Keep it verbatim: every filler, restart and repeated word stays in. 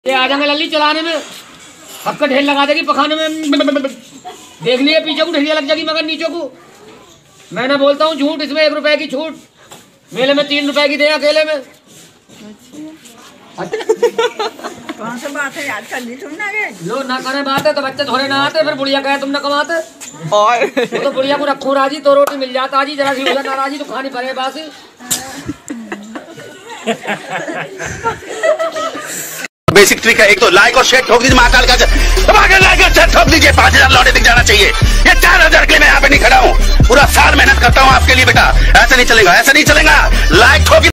ये आ जाएंगे लल्ली चलाने में, सबका ढेर लगा देगी पखाने में। देख लिए पीछे को ढेरिया लग जाएगी मगर नीचे को। मैंने बोलता हूँ झूठ, इसमें एक रुपए की छूट, मेले में तीन रुपए की दे अकेले में। कौन सा बात है याद कर ली तुमने? लो ना करे बात है तो बच्चे थोड़े ना आते, फिर बुढ़िया कहे तुम ना कमाते। और वो तो बुढ़िया को रखो राजी तो रोटी मिल जाता जी, जरा सी हो जाना राजी तो खानी पड़े बासी। बेसिक ट्रिक है, एक तो लाइक और शेयर ठोक दीजिए, महाकाल का लाइक और शेयर ठोक दीजिए, पांच हजार लौटे दिख जाना चाहिए। ये चार हजार के लिए मैं यहाँ पे नहीं खड़ा हूँ, पूरा साल मेहनत करता हूँ आपके लिए बेटा। ऐसा नहीं चलेगा, ऐसा नहीं चलेगा। लाइक ठोक